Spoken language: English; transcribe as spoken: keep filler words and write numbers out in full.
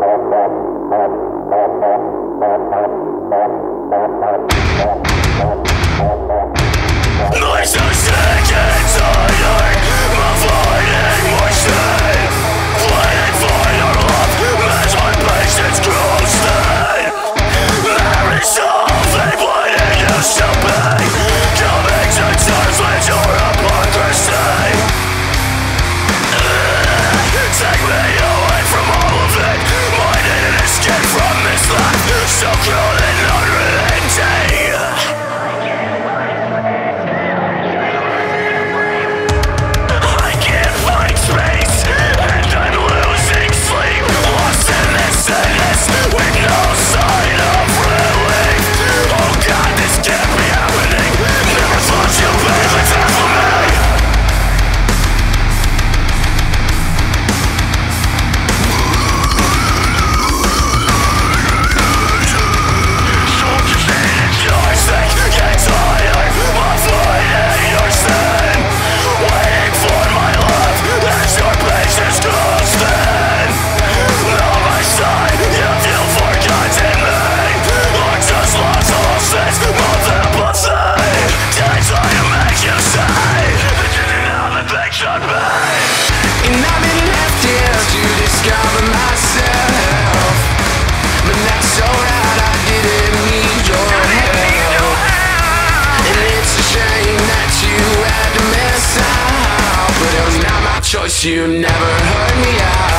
My so sick and tired, avoiding my shame, waiting for your love as my patience grows thin. There is something waiting you to be, coming to terms with your hypocrisy. Take me away from all of it, I need an escape from this life, so cruel and unrelenting. And I've been left here to discover myself, but that's alright, I didn't need your help. And it's a shame that you had to miss out, but it was not my choice, you never heard me out.